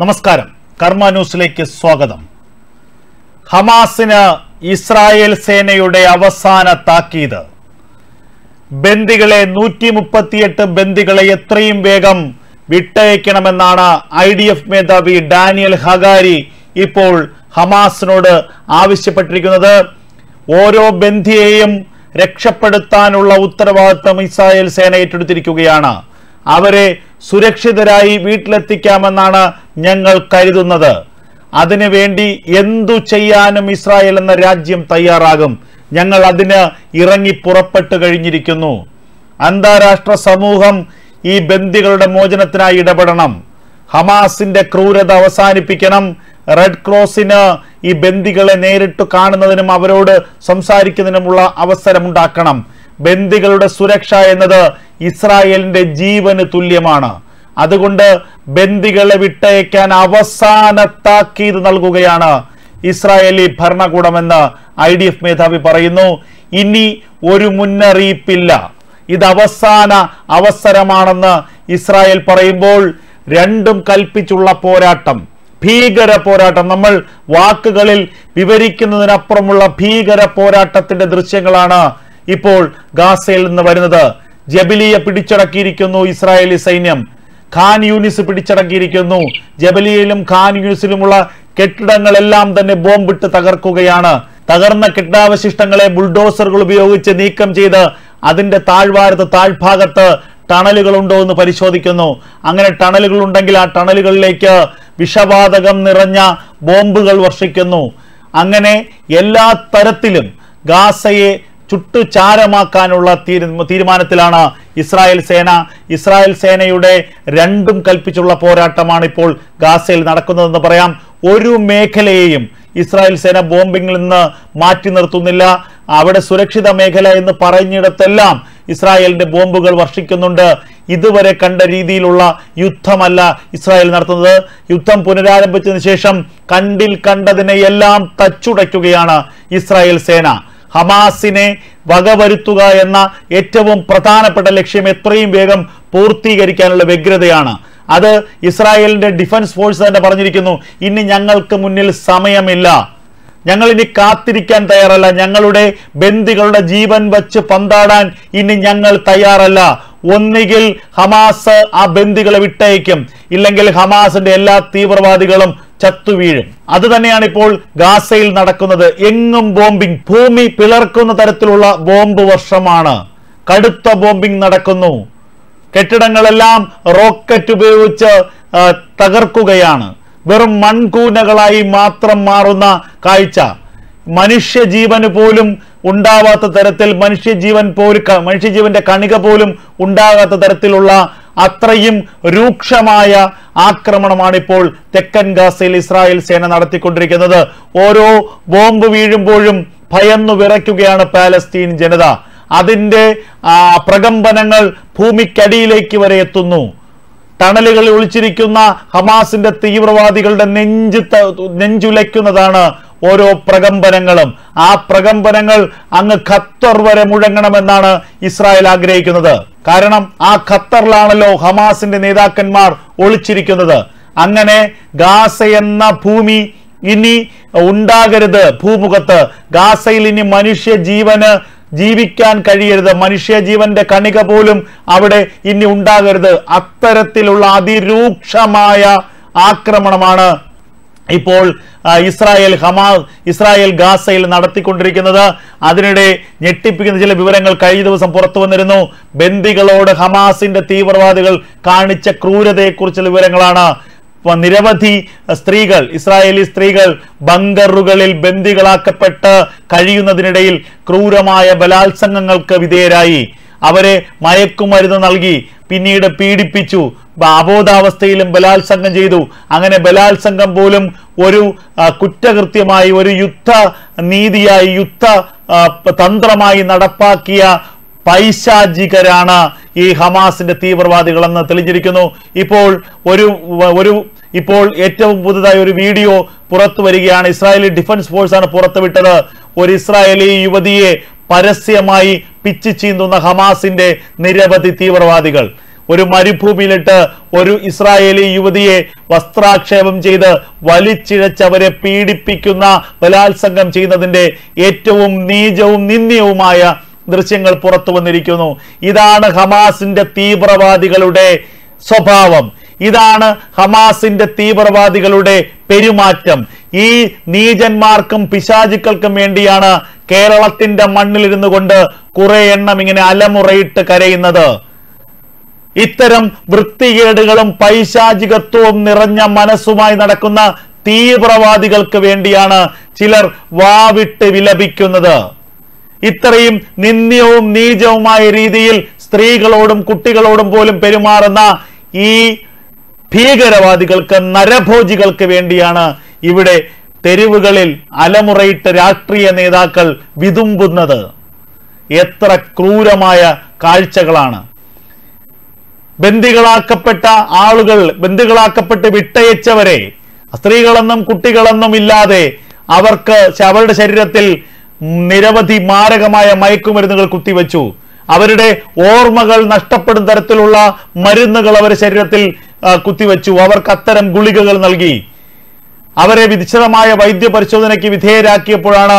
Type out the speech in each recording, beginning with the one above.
നമസ്കാരം, കർമ്മ ന്യൂസിലേക്ക് സ്വാഗതം. ഹമാസിന് ഇസ്രായേൽ സേനയുടെ അവസാന താക്കീത്. ബന്ദികളെ 138 ബന്ദികളെ എത്രയും വേഗം വിട്ടയക്കണമെന്നാണ് IDF മേധാവി ഡാനിയൽ ഹഗാരി ഇപ്പോൾ ഹമാസിനോട് ആവശ്യപ്പെട്ടിരിക്കുന്നത്. ഓരോ ബന്ദിയെയും രക്ഷപ്പെടുത്താനുള്ള ഉത്തരവാദിത്തം ഇസ്രായേൽ സേന ഏറ്റെടുത്തിരിക്കുകയാണ്. അവരെ സുരക്ഷിതരായി വീട്ടിലെത്തിക്കാമെന്നാണ് ഞങ്ങൾ കരുതുന്നത്. അതിനുവേണ്ടി എന്തു ചെയ്യാനും ഇസ്രായേൽ എന്ന രാജ്യം തയ്യാറാകും. ഞങ്ങൾ അതിന് ഇറങ്ങി പുറപ്പെട്ടു കഴിഞ്ഞിരിക്കുന്നു. അന്താരാഷ്ട്ര സമൂഹം ഈ ബന്ദികളുടെ മോചനത്തിനായി ഇടപെടണം. ഹമാസിന്റെ ക്രൂരത അവസാനിപ്പിക്കണം. റെഡ് ക്രോസിന് ഈ ബന്ദികളെ നേരിട്ട് കാണുന്നതിനും അവരോട് സംസാരിക്കുന്നതിനുമുള്ള അവസരമുണ്ടാക്കണം. ബന്ദികളുടെ സുരക്ഷ എന്നത് ഇസ്രായേലിന്റെ ജീവന് തുല്യമാണ്. അതുകൊണ്ട് ബന്ദികളെ വിട്ടയക്കാൻ അവസാന താക്കീത് നൽകുകയാണ് ഇസ്രായേലി ഭരണകൂടമെന്ന് IDF മേധാവി പറയുന്നു. ഇനി ഒരു മുന്നറിയിപ്പില്ല, ഇത് അവസാന അവസരമാണെന്ന് ഇസ്രായേൽ പറയുമ്പോൾ രണ്ടും കൽപ്പിച്ചുള്ള പോരാട്ടം, ഭീകര പോരാട്ടം, നമ്മൾ വാക്കുകളിൽ വിവരിക്കുന്നതിനപ്പുറമുള്ള ഭീകര പോരാട്ടത്തിന്റെ ദൃശ്യങ്ങളാണ് ഇപ്പോൾ ഗാസയിൽ നിന്ന് വരുന്നത്. ജബലിയ പിടിച്ചടക്കിയിരിക്കുന്നു ഇസ്രായേലി സൈന്യം. ഖാൻ യൂനിസ് പിടിച്ചടക്കിയിരിക്കുന്നു. ജബലിയയിലും ഖാൻ യൂനിസിലുമുള്ള കെട്ടിടങ്ങളെല്ലാം തന്നെ ബോംബിട്ട് തകർക്കുകയാണ്. തകർന്ന കെട്ടിടാവശിഷ്ടങ്ങളെ ബുൾഡോസറുകൾ ഉപയോഗിച്ച് നീക്കം ചെയ്ത് അതിന്റെ താഴ്ഭാഗത്ത് ടണലുകൾ ഉണ്ടോ എന്ന് പരിശോധിക്കുന്നു. അങ്ങനെ ടണലുകൾ ഉണ്ടെങ്കിൽ ആ ടണലുകളിലേക്ക് വിഷവാതകം നിറഞ്ഞ ബോംബുകൾ വർഷിക്കുന്നു. അങ്ങനെ എല്ലാ തരത്തിലും ഗാസയെ ചുട്ടുചാരമാക്കാനുള്ള തീരുമാനത്തിലാണ് ഇസ്രായേൽ സേന. ഇസ്രായേൽ സേനയുടെ രണ്ടും കൽപ്പിച്ചുള്ള പോരാട്ടമാണ് ഇപ്പോൾ ഗാസയിൽ നടക്കുന്നതെന്ന് പറയാം. ഒരു മേഖലയെയും ഇസ്രായേൽ സേന ബോംബിങ്ങിൽ നിന്ന് മാറ്റി നിർത്തുന്നില്ല. അവിടെ സുരക്ഷിത മേഖല എന്ന് പറഞ്ഞിടത്തെല്ലാം ഇസ്രായേലിന്റെ ബോംബുകൾ വർഷിക്കുന്നുണ്ട്. ഇതുവരെ കണ്ട രീതിയിലുള്ള യുദ്ധമല്ല ഇസ്രായേൽ നടത്തുന്നത്. യുദ്ധം പുനരാരംഭിച്ചതിന് ശേഷം കണ്ടതിനെ എല്ലാം തച്ചുടയ്ക്കുകയാണ് ഇസ്രായേൽ സേന. ഹമാസിനെ വകവരുത്തുക എന്ന ഏറ്റവും പ്രധാനപ്പെട്ട ലക്ഷ്യം എത്രയും വേഗം പൂർത്തീകരിക്കാനുള്ള വ്യഗ്രതയാണ്. അത് ഇസ്രായേലിന്റെ ഡിഫൻസ് ഫോഴ്സ് തന്നെ പറഞ്ഞിരിക്കുന്നു. ഇനി ഞങ്ങൾക്ക് മുന്നിൽ സമയമില്ല, ഞങ്ങൾ ഇനി കാത്തിരിക്കാൻ തയ്യാറല്ല, ഞങ്ങളുടെ ബന്ദികളുടെ ജീവൻ വച്ച് പന്താടാൻ ഇനി ഞങ്ങൾ തയ്യാറല്ല. ഒന്നുകിൽ ഹമാസ് ആ ബന്ദികളെ വിട്ടയക്കും, ഇല്ലെങ്കിൽ ഹമാസിന്റെ എല്ലാ തീവ്രവാദികളും ചത്തുവീഴും. അത് തന്നെയാണ് ഇപ്പോൾ ഗാസയിൽ നടക്കുന്നത്. എങ്ങും ബോംബിംഗ്, ഭൂമി പിളർക്കുന്ന തരത്തിലുള്ള ബോംബ് വർഷമാണ്. കടുത്ത ബോംബിംഗ് നടക്കുന്നു. കെട്ടിടങ്ങളെല്ലാം റോക്കറ്റ് ഉപയോഗിച്ച് തകർക്കുകയാണ്. വെറും മൺകൂനകളായി മാത്രം മാറുന്ന കാഴ്ച. മനുഷ്യജീവന് പോലും ഉണ്ടാവാത്ത തരത്തിൽ, മനുഷ്യജീവന്റെ കണിക പോലും ഉണ്ടാകാത്ത തരത്തിലുള്ള അത്രയും രൂക്ഷമായ ആക്രമണമാണ് ഇപ്പോൾ തെക്കൻ ഗാസയിൽ ഇസ്രായേൽ സേന നടത്തിക്കൊണ്ടിരിക്കുന്നത്. ഓരോ ബോംബ് വീഴുമ്പോഴും ഭയന്നു വിറയ്ക്കുകയാണ് പാലസ്തീൻ ജനത. അതിന്റെ പ്രകമ്പനങ്ങൾ ഭൂമിക്കടിയിലേക്ക് വരെ എത്തുന്നു. ടണലുകളിൽ ഒളിച്ചിരിക്കുന്ന ഹമാസിന്റെ തീവ്രവാദികളുടെ നെഞ്ചുലയ്ക്കുന്നതാണ് ഓരോ പ്രകമ്പനങ്ങളും. ആ പ്രകമ്പനങ്ങൾ അങ്ങ് ഖത്തർ വരെ മുഴങ്ങണമെന്നാണ് ഇസ്രായേൽ ആഗ്രഹിക്കുന്നത്. കാരണം ആ ഖത്തറിലാണല്ലോ ഹമാസിന്റെ നേതാക്കന്മാർ ഒളിച്ചിരിക്കുന്നത്. അങ്ങനെ ഗാസ എന്ന ഭൂമി ഇനി ഉണ്ടാകരുത്. ഭൂമുഖത്ത് ഗാസയിൽ ഇനി മനുഷ്യജീവന് ജീവിക്കാൻ കഴിയരുത്. മനുഷ്യജീവന്റെ കണിക പോലും അവിടെ ഇനി ഉണ്ടാകരുത്. അത്തരത്തിലുള്ള അതിരൂക്ഷമായ ആക്രമണമാണ് ഇപ്പോൾ ഇസ്രായേൽ ഗാസയിൽ നടത്തിക്കൊണ്ടിരിക്കുന്നത്. അതിനിടെ ഞെട്ടിപ്പിക്കുന്ന ചില വിവരങ്ങൾ കഴിഞ്ഞ ദിവസം പുറത്തു വന്നിരുന്നു. ബന്ദികളോട് ഹമാസിന്റെ തീവ്രവാദികൾ കാണിച്ച ക്രൂരതയെക്കുറിച്ചുള്ള വിവരങ്ങളാണ്. നിരവധി സ്ത്രീകൾ, ഇസ്രായേലി സ്ത്രീകൾ ബങ്കറുകളിൽ ബന്ദികളാക്കപ്പെട്ട് കഴിയുന്നതിനിടയിൽ ക്രൂരമായ ബലാത്സംഗങ്ങൾക്ക് വിധേയരായി. അവരെ മയക്കുമരുന്ന് നൽകി, പിന്നീട് പീഡിപ്പിച്ചു, അബോധാവസ്ഥയിലും ബലാത്സംഗം ചെയ്തു. അങ്ങനെ ബലാത്സംഗം പോലും ഒരു കുറ്റകൃത്യമായി, ഒരു യുദ്ധ നീതിയായി, യുദ്ധ തന്ത്രമായി നടപ്പാക്കിയ പൈശാചികരാണ് ഈ ഹമാസിന്റെ തീവ്രവാദികളെന്ന് തെളിഞ്ഞിരിക്കുന്നു. ഇപ്പോൾ ഏറ്റവും പുതുതായി ഒരു വീഡിയോ പുറത്തു വരികയാണ്. ഇസ്രായേലി ഡിഫൻസ് ഫോഴ്സാണ് പുറത്തുവിട്ടത്. ഒരു ഇസ്രായേലി യുവതിയെ പരസ്യമായി പിച്ച് ചീന്തുന്ന ഹമാസിന്റെ നിരവധി തീവ്രവാദികൾ. ഒരു മരുഭൂമിയിലിട്ട് ഒരു ഇസ്രായേലി യുവതിയെ വസ്ത്രാക്ഷേപം ചെയ്ത് വലിച്ചിഴച്ചവരെ പീഡിപ്പിക്കുന്ന, ബലാത്സംഗം ചെയ്യുന്നതിന്റെ ഏറ്റവും നീചവും നിന്ദ്യവുമായ ദൃശ്യങ്ങൾ പുറത്തു വന്നിരിക്കുന്നു. ഇതാണ് ഹമാസിന്റെ തീവ്രവാദികളുടെ സ്വഭാവം, ഇതാണ് ഹമാസിന്റെ തീവ്രവാദികളുടെ പെരുമാറ്റം. ഈ നീചന്മാർക്കും പിശാചുക്കൾക്കും വേണ്ടിയാണ് കേരളത്തിന്റെ മണ്ണിലിരുന്നു കൊണ്ട് കുറെ എണ്ണം ഇങ്ങനെ അലമുറയിട്ട് കരയുന്നത്. ഇത്തരം വൃത്തികേടുകളും പൈശാചികത്വവും നിറഞ്ഞ മനസ്സുമായി നടക്കുന്ന തീവ്രവാദികൾക്ക് വേണ്ടിയാണ് ചിലർ വാവിട്ട് വിലപിക്കുന്നത്. ഇത്രയും നിന്ദ്യവും നീചവുമായ രീതിയിൽ സ്ത്രീകളോടും കുട്ടികളോടും പോലും പെരുമാറുന്ന ഈ ഭീകരവാദികൾക്ക്, നരഭോജികൾക്ക് വേണ്ടിയാണ് ഇവിടെ തെരുവുകളിൽ അലമുറയിട്ട് രാഷ്ട്രീയ നേതാക്കൾ വിതുമ്പുന്നത്. എത്ര ക്രൂരമായ കാഴ്ചകളാണ്! ബന്ദികളാക്കപ്പെട്ട ആളുകൾ, ബന്ദികളാക്കപ്പെട്ട് വിട്ടയച്ചവരെ സ്ത്രീകളെന്നും കുട്ടികളെന്നും ഇല്ലാതെ അവരുടെ ശരീരത്തിൽ നിരവധി മാരകമായ മയക്കുമരുന്നുകൾ കുത്തിവെച്ചു. അവരുടെ ഓർമ്മകൾ നഷ്ടപ്പെടുന്ന തരത്തിലുള്ള മരുന്നുകൾ അവരുടെ ശരീരത്തിൽ കുത്തിവെച്ചു. അവർക്ക് അത്തരം ഗുളികകൾ നൽകി. അവരെ വിശദമായ വൈദ്യ പരിശോധനയ്ക്ക് വിധേയരാക്കിയപ്പോഴാണ്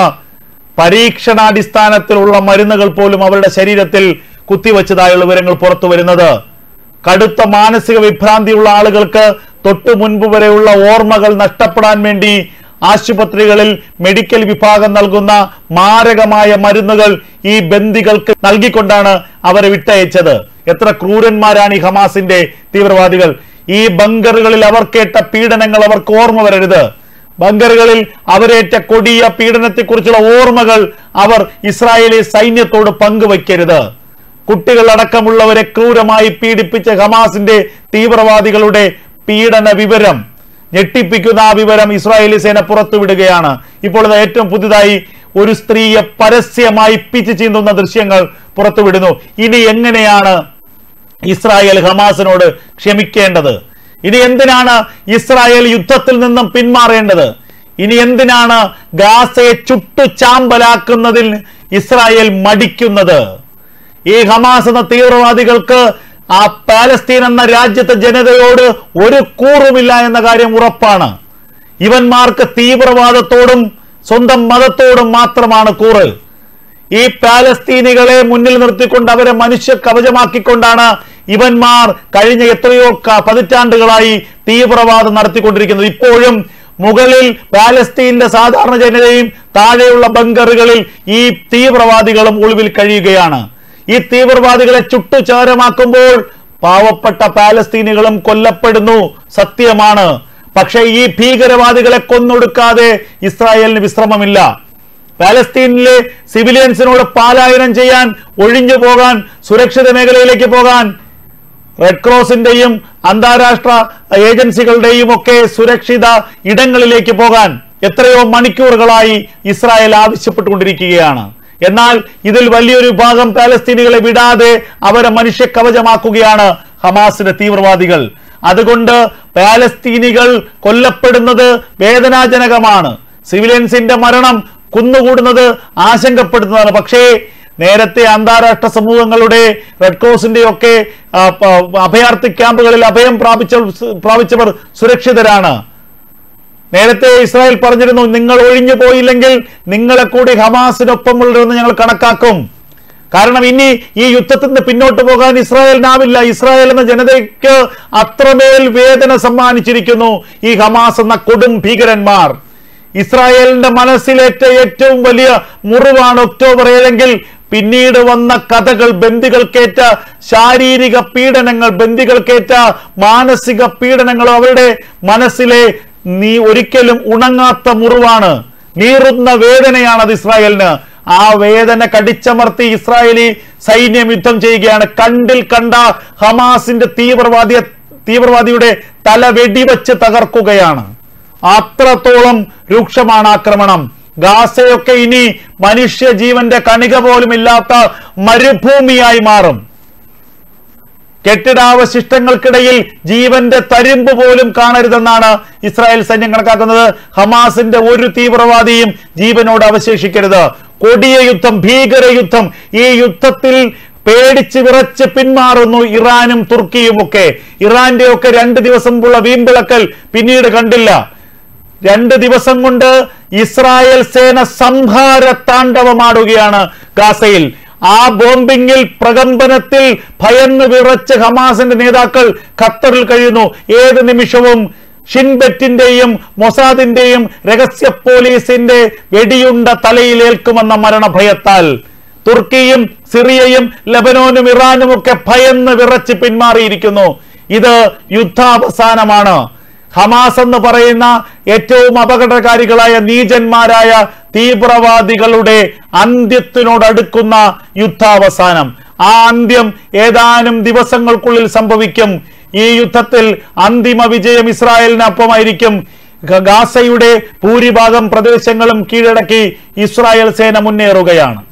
പരീക്ഷണാടിസ്ഥാനത്തിലുള്ള മരുന്നുകൾ പോലും അവരുടെ ശരീരത്തിൽ കുത്തിവെച്ചതായുള്ള വിവരങ്ങൾ പുറത്തു വരുന്നത്. കടുത്ത മാനസിക വിഭ്രാന്തിയുള്ള ആളുകൾക്ക് തൊട്ടു മുൻപ് വരെയുള്ള ഓർമ്മകൾ നഷ്ടപ്പെടാൻ വേണ്ടി ആശുപത്രികളിൽ മെഡിക്കൽ വിഭാഗം നൽകുന്ന മാരകമായ മരുന്നുകൾ ഈ ബന്ദികൾക്ക് നൽകിക്കൊണ്ടാണ് അവരെ വിട്ടയച്ചത്. എത്ര ക്രൂരന്മാരാണ് ഈ ഹമാസിന്റെ തീവ്രവാദികൾ! ഈ ബങ്കറുകളിൽ അവർക്കേറ്റ പീഡനങ്ങൾ അവർക്ക് ഓർമ്മ വരരുത്. ബങ്കറുകളിൽ അവരേറ്റ കൊടിയ പീഡനത്തെക്കുറിച്ചുള്ള ഓർമ്മകൾ അവർ ഇസ്രായേലി സൈന്യത്തോട് പങ്കുവയ്ക്കരുത്. കുട്ടികളടക്കമുള്ളവരെ ക്രൂരമായി പീഡിപ്പിച്ച ഹമാസിന്റെ തീവ്രവാദികളുടെ പീഡന വിവരം, ഞെട്ടിപ്പിക്കുന്ന ആ വിവരം ഇസ്രായേലി സേന പുറത്തുവിടുകയാണ്. ഇപ്പോൾ ഏറ്റവും പുതുതായി ഒരു സ്ത്രീയെ പരസ്യമായി പിച്ച് ചീന്തുന്ന ദൃശ്യങ്ങൾ പുറത്തുവിടുന്നു. ഇനി എങ്ങനെയാണ് ഇസ്രായേൽ ഹമാസിനോട് ക്ഷമിക്കേണ്ടത്? ഇനി എന്തിനാണ് ഇസ്രായേൽ യുദ്ധത്തിൽ നിന്നും പിന്മാറേണ്ടത്? ഇനി എന്തിനാണ് ഗാസയെ ചുട്ടു ചാമ്പലാക്കുന്നതിൽ ഇസ്രായേൽ മടിക്കുന്നത്? ഈ ഹമാസ് എന്ന തീവ്രവാദികൾക്ക് ആ പാലസ്തീൻ എന്ന രാജ്യത്തെ ജനതയോട് ഒരു കൂറുമില്ല എന്ന കാര്യം ഉറപ്പാണ്. ഇവന്മാർക്ക് തീവ്രവാദത്തോടും സ്വന്തം മതത്തോടും മാത്രമാണ് കൂറ്. ഈ പാലസ്തീനികളെ മുന്നിൽ നിർത്തിക്കൊണ്ട് അവരെ മനുഷ്യ കവചമാക്കിക്കൊണ്ടാണ് ഇവന്മാർ കഴിഞ്ഞ എത്രയോ പതിറ്റാണ്ടുകളായി തീവ്രവാദം നടത്തിക്കൊണ്ടിരിക്കുന്നത്. ഇപ്പോഴും മുകളിൽ പാലസ്തീനിന്റെ സാധാരണ ജനതയും താഴെയുള്ള ബങ്കറുകളിൽ ഈ തീവ്രവാദികളും ഒളിവിൽ കഴിയുകയാണ്. ഈ തീവ്രവാദികളെ ചുട്ടുചാരമാക്കുമ്പോൾ പാവപ്പെട്ട പാലസ്തീനികളും കൊല്ലപ്പെടുന്നു, സത്യമാണ്. പക്ഷേ ഈ ഭീകരവാദികളെ കൊന്നൊടുക്കാതെ ഇസ്രായേലിന് വിശ്രമമില്ല. പാലസ്തീനിലെ സിവിലിയൻസിനോട് പലായനം ചെയ്യാൻ, ഒഴിഞ്ഞു പോകാൻ, സുരക്ഷിത മേഖലയിലേക്ക് പോകാൻ റെഡ് ക്രോസിന്റെയും അന്താരാഷ്ട്ര ഏജൻസികളുടെയും ഒക്കെ സുരക്ഷിത ഇടങ്ങളിലേക്ക് പോകാൻ എത്രയോ മണിക്കൂറുകളായി ഇസ്രായേൽ ആവശ്യപ്പെട്ടുകൊണ്ടിരിക്കുകയാണ്. എന്നാൽ ഇതിൽ വലിയൊരു ഭാഗം പാലസ്തീനികളെ വിടാതെ അവരെ മനുഷ്യ കവചമാക്കുകയാണ് ഹമാസിന്റെ തീവ്രവാദികൾ. അതുകൊണ്ട് പാലസ്തീനികൾ കൊല്ലപ്പെടുന്നത് വേദനാജനകമാണ്. സിവിലിയൻസിന്റെ മരണം കുന്നുകൂടുന്നത് ആശങ്കപ്പെടുന്നതാണ്. പക്ഷേ നേരത്തെ അന്താരാഷ്ട്ര സമൂഹങ്ങളുടെ റെഡ് ക്രോസിന്റെ ഒക്കെ അഭയാർത്ഥി ക്യാമ്പുകളിൽ അഭയം പ്രാപിച്ചവർ സുരക്ഷിതരാണ്. നേരത്തെ ഇസ്രായേൽ പറഞ്ഞിരുന്നു, നിങ്ങൾ ഒഴിഞ്ഞു പോയില്ലെങ്കിൽ നിങ്ങളെ കൂടി ഹമാസിനൊപ്പമുള്ളതെന്ന് ഞങ്ങൾ കണക്കാക്കും. കാരണം ഇനി ഈ യുദ്ധത്തിൽ നിന്ന് പിന്നോട്ട് പോകാൻ ഇസ്രായേലിനാവില്ല. ഇസ്രായേൽ എന്ന ജനതയ്ക്ക് അത്രമേൽ വേദന സമ്മാനിച്ചിരിക്കുന്നു ഈ ഹമാസ് എന്ന കൊടും ഭീകരന്മാർ. ഇസ്രായേലിന്റെ മനസ്സിലേറ്റ ഏറ്റവും വലിയ മുറിവാണ് ഒക്ടോബർ 7 പിന്നീട് വന്ന കഥകൾ. ബന്ദികൾക്കേറ്റ ശാരീരിക പീഡനങ്ങൾ, ബന്ദികൾക്കേറ്റ മാനസിക പീഡനങ്ങൾ അവരുടെ മനസ്സിലെ ഒരിക്കലും ഉണങ്ങാത്ത മുറിവാണ്, നീറുന്ന വേദനയാണ് അത് ഇസ്രായേലിന്. ആ വേദന കടിച്ചമർത്തി ഇസ്രായേലി സൈന്യം യുദ്ധം ചെയ്യുകയാണ്. കണ്ടിൽ കണ്ട ഹമാസിന്റെ തീവ്രവാദിയുടെ തല വെടിവെച്ച് തകർക്കുകയാണ്. അത്രത്തോളം രൂക്ഷമാണ് ആക്രമണം. ഗാസയൊക്കെ ഇനി മനുഷ്യ ജീവന്റെ കണിക പോലും ഇല്ലാത്ത മരുഭൂമിയായി മാറും. കെട്ടിടാവശിഷ്ടങ്ങൾക്കിടയിൽ ജീവന്റെ തരിമ്പ് പോലും കാണരുതെന്നാണ് ഇസ്രായേൽ സൈന്യം കണക്കാക്കുന്നത്. ഹമാസിന്റെ ഒരു തീവ്രവാദിയും ജീവനോട് അവശേഷിക്കരുത്. കൊടിയ യുദ്ധം, ഭീകര യുദ്ധം. ഈ യുദ്ധത്തിൽ പേടിച്ച് വിറച്ച് പിന്മാറുന്നു ഇറാനും തുർക്കിയും ഒക്കെ. ഇറാന്റെ ഒക്കെ 2 ദിവസം മുമ്പുള്ള വീമ്പിളക്കൽ പിന്നീട് കണ്ടില്ല. 2 ദിവസം കൊണ്ട് ഇസ്രായേൽ സേന സംഹാര താണ്ഡവമാടുകയാണ് ഗാസയിൽ. ആ ബോംബിങ്ങിൽ, പ്രകമ്പനത്തിൽ ഭയന്ന് വിറച്ച് ഹമാസിന്റെ നേതാക്കൾ ഖത്തറിൽ കഴിയുന്നു. ഏത് നിമിഷവും ഷിൻബെറ്റിന്റെയും മൊസാദിന്റെയും രഹസ്യ പോലീസിന്റെ വെടിയുണ്ട തലയിലേൽക്കുമെന്ന മരണഭയത്താൽ തുർക്കിയും സിറിയയും ലബനോനും ഇറാനും ഒക്കെ ഭയന്ന് വിറച്ച് പിന്മാറിയിരിക്കുന്നു. ഇത് യുദ്ധാവസാനമാണ്. ഹമാസ് എന്ന് പറയുന്ന ഏറ്റവും അപകടകാരികളായ നീചന്മാരായ തീവ്രവാദികളുടെ അന്ത്യത്തിനോടടുക്കുന്ന യുദ്ധാവസാനം. ആ അന്ത്യം ഏതാനും ദിവസങ്ങൾക്കുള്ളിൽ സംഭവിക്കും. ഈ യുദ്ധത്തിൽ അന്തിമ വിജയം ഇസ്രായേലിനൊപ്പമായിരിക്കും. ഗാസയുടെ ഭൂരിഭാഗം പ്രദേശങ്ങളും കീഴടക്കി ഇസ്രായേൽ സേന മുന്നേറുകയാണ്.